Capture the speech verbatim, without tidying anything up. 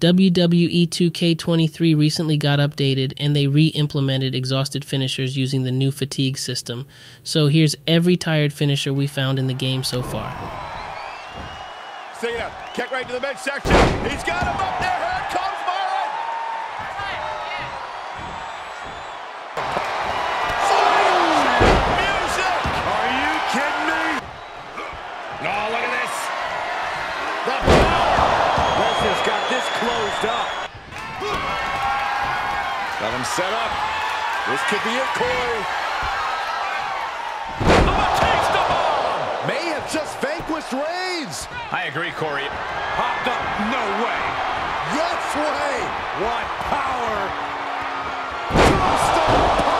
W W E two K twenty-three recently got updated and they re-implemented exhausted finishers using the new fatigue system. So here's every tired finisher we found in the game so far. Cena, kick right to the midsection. He's got him up there. Here comes Byron. Music. Are you kidding me? No, look at this. The power. Lesnar's got this closed up. Got him set up. This could be it, Corey. Batista bomb. May have just vanquished Reigns. I agree, Corey. Popped up. No way. Yes way. What power. Tombstone.